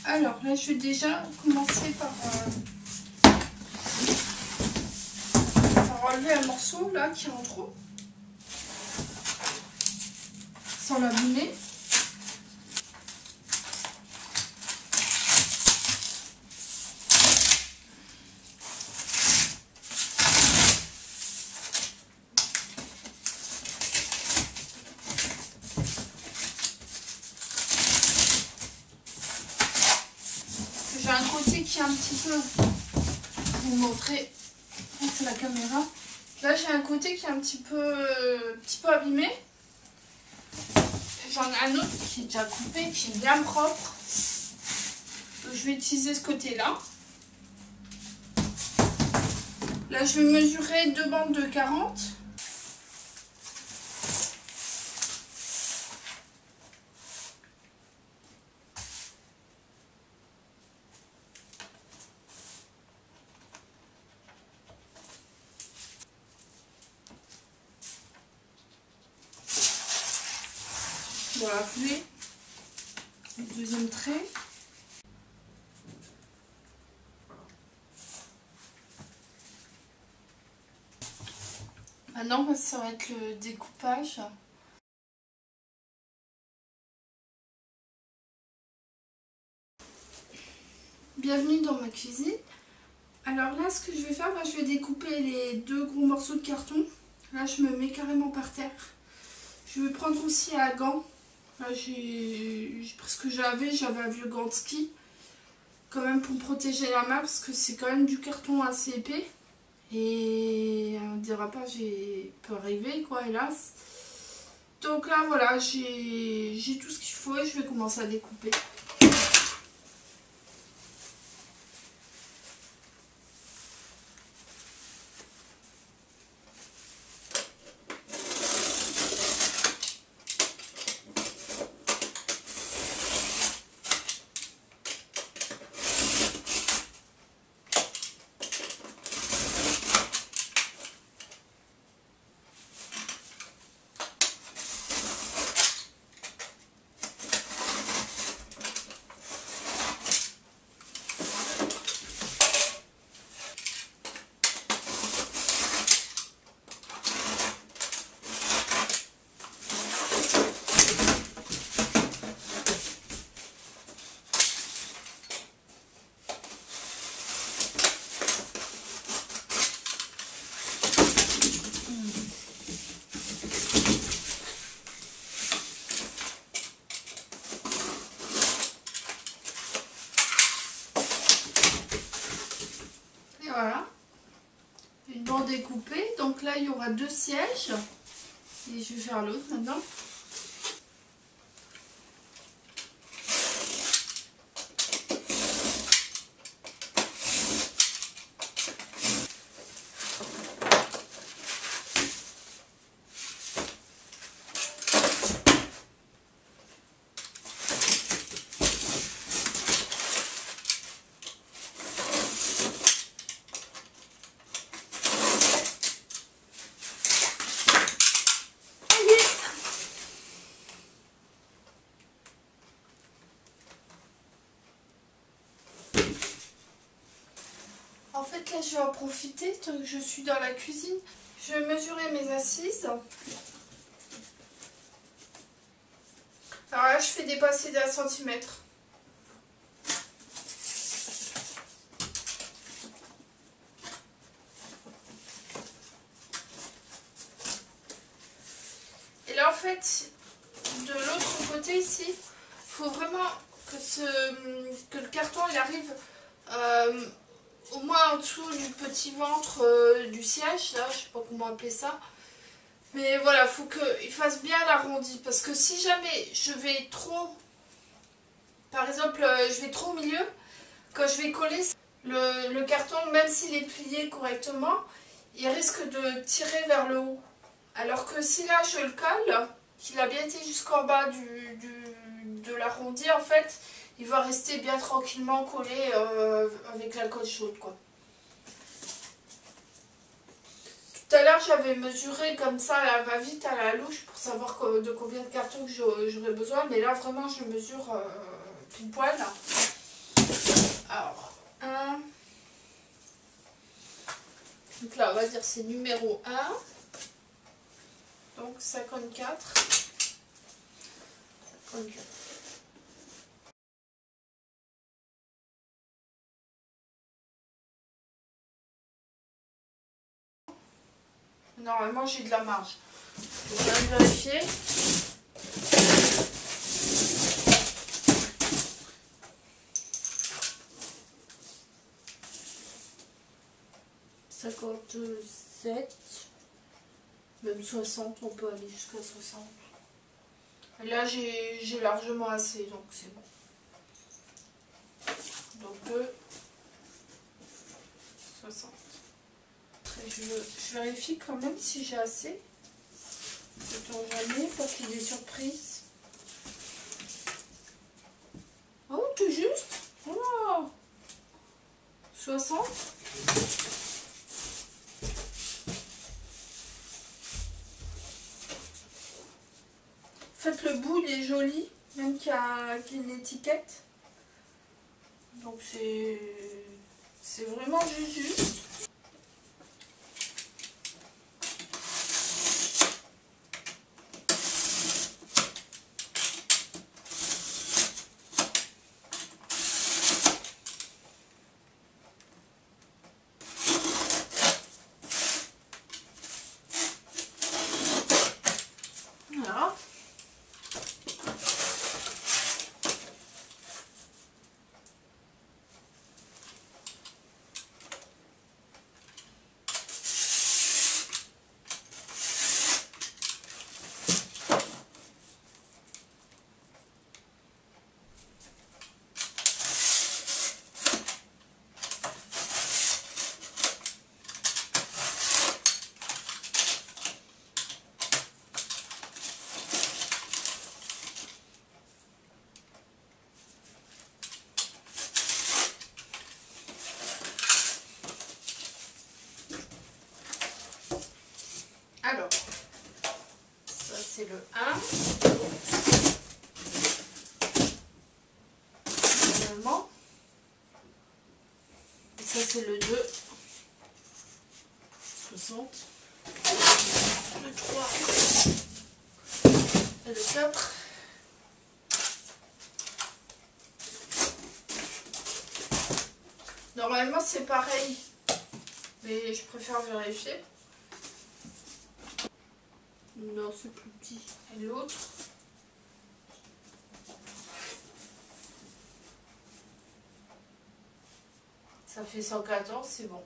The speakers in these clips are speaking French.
Alors là, je vais déjà commencer par enlever un morceau là qui est en trop, sans l'abîmer. J'ai un côté qui est un petit peu, je vais vous montrer, c'est la caméra. Là j'ai un côté qui est un petit peu abîmé. J'en ai un autre qui est déjà coupé, qui est bien propre. Donc, je vais utiliser ce côté-là. Là je vais mesurer 2 bandes de 40. Voilà, couler le deuxième trait. Maintenant, ça va être le découpage. Bienvenue dans ma cuisine. Alors là, ce que je vais faire, je vais découper les 2 gros morceaux de carton. Là, je me mets carrément par terre. Je vais prendre aussi un gant. Là, j'ai pris ce que j'avais un vieux gant de ski. Quand même pour protéger la main, parce que c'est quand même du carton assez épais. Et un dérapage peut arriver, quoi, hélas. Donc là, voilà, j'ai tout ce qu'il faut et je vais commencer à découper. Voilà, une bande découpée. Donc là, il y aura 2 sièges. Et je vais faire l'autre maintenant. En fait, là, je vais en profiter tant que je suis dans la cuisine. Je vais mesurer mes assises. Alors là, je fais dépasser d'1 centimètre. Et là, en fait, de l'autre côté ici, il faut vraiment que le carton il arrive au moins en dessous du petit ventre du siège, là, je sais pas comment appeler ça. Mais voilà, il faut qu'il fasse bien l'arrondi. Parce que si jamais je vais trop, par exemple, je vais trop au milieu, quand je vais coller le carton, même s'il est plié correctement, il risque de tirer vers le haut. Alors que si là je le colle, qu'il a bien été jusqu'en bas de l'arrondi, en fait, il va rester bien tranquillement collé avec la colle chaude, quoi. Tout à l'heure, j'avais mesuré comme ça à la va-vite, à la louche, pour savoir de combien de cartons j'aurais besoin. Mais là, vraiment, je mesure pile poil. Alors, 1. Donc là, on va dire c'est numéro 1. Donc 54. 54. Normalement, j'ai de la marge. Je vais bien vérifier. « 57, même 60, on peut aller jusqu'à 60. Et là, j'ai largement assez, donc c'est bon. Donc 60. Je vérifie quand même si j'ai assez. Sait-on jamais, parce qu'il y a des surprises. Oh, tout juste. Oh, 60. En fait, le bout, il est joli, même qu'il y a une étiquette. Donc c'est vraiment juste. Voilà. Alors, ça c'est le 1. Normalement. Et ça c'est le 2. 60. Le 3. Et le 4. Normalement c'est pareil. Mais je préfère vérifier. Non, c'est plus petit. Et l'autre. Ça fait 114, c'est bon.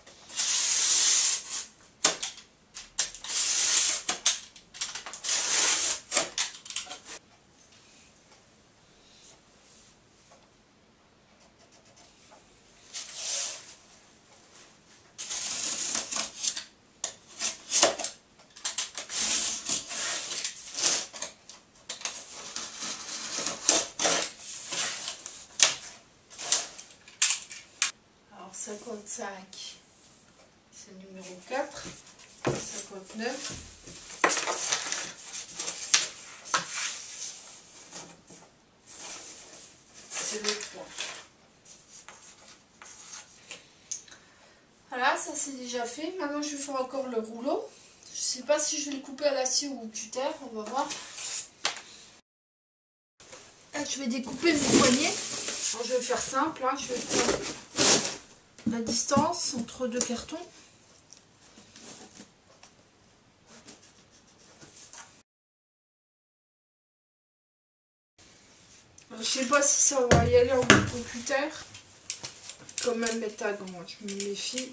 Alors 55, c'est le numéro 4. 59. C'est le 3. Voilà, ça c'est déjà fait. Maintenant je vais faire encore le rouleau. Je sais pas si je vais le couper à la scie ou au cutter, on va voir. Là, je vais découper mes poignets. Alors, je vais faire simple, hein. Je vais prendre la distance entre deux cartons. Je sais pas si ça va y aller au cutter. Quand même mettre à gants, je me méfie.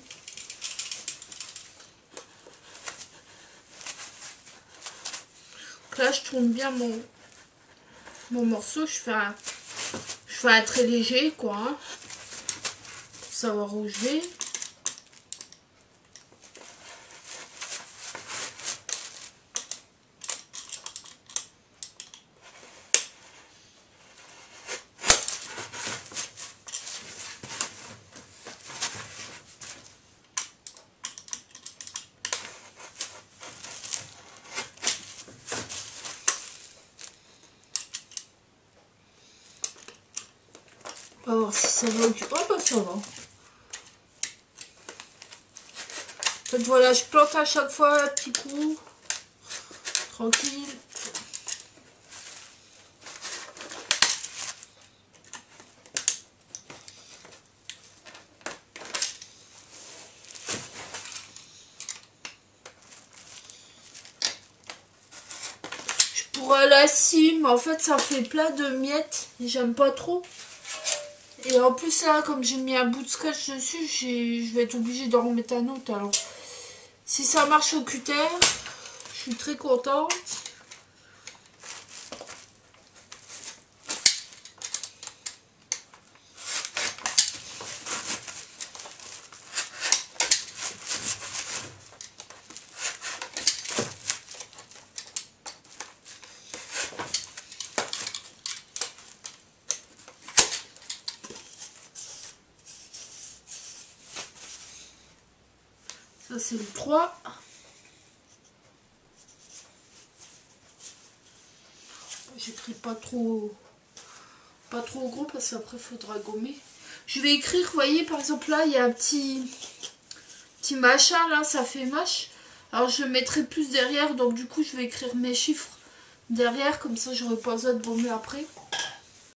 Donc là, je tourne bien mon morceau. Je fais un trait léger, quoi. Hein, pour savoir où je vais. On va voir si ça va. Oh bah ça va. En fait voilà, je plante à chaque fois un petit coup. Tranquille. La cime, en fait ça fait plein de miettes et j'aime pas trop. Et en plus là, comme j'ai mis un bout de scotch dessus, je vais être obligée d'en remettre un autre. Alors si ça marche au cutter, je suis très contente. Ça c'est le 3. J'écris pas trop gros parce qu'après il faudra gommer. Je vais écrire, vous voyez par exemple là il y a un petit machin là, ça fait mâche. Alors je le mettrai plus derrière, donc du coup je vais écrire mes chiffres derrière, comme ça j'aurai pas besoin de gommer après.